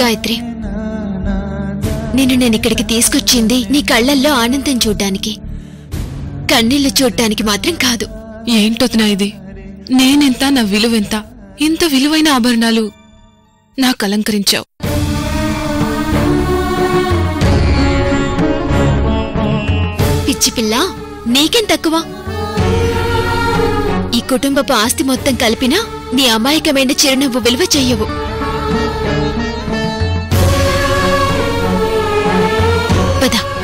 గాయత్రి, నేను ఇక్కడికి తీసుకొచ్చింది నీ కళ్ళల్లో ఆనందం చూడ్డానికి, కన్నీళ్లు చూడ్డానికి మాత్రం కాదు. ఏంటొదినా ఇది? నేనెంత, నా విలువెంత? ఇంత విలువైన ఆభరణాలు నాకు అలంకరించావు. పిచ్చి పిల్ల, నీకేం తక్కువ? ఈ కుటుంబపు ఆస్తి మొత్తం కలిపినా నీ అమాయకమైన చిరునవ్వు విలువ చెయ్యవు. పద.